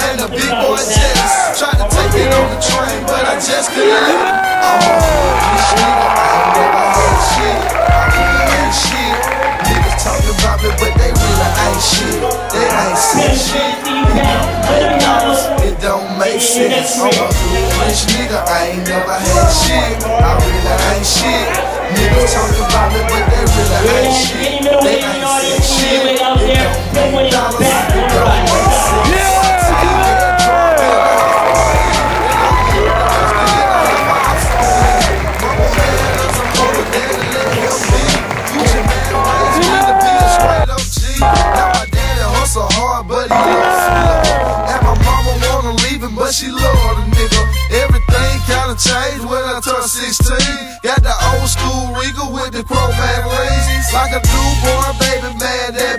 and the big boy jets. Tried to take it on the train, but I just couldn't let it. Rich nigga, I ain't never had shit. I really ain't shit. Niggas talking about me, but they really ain't shit. They ain't seen shit. It don't make sense. I'm a rich nigga, I ain't never had shit. I really ain't shit. Niggas talking about me, but they really ain't shit. They ain't seen shit. It don't make dollars. It don't make sense. But she love the nigga. Everything kinda changed when I turned 16. Got the old school Regal with the chrome rings. Like a newborn baby, man, that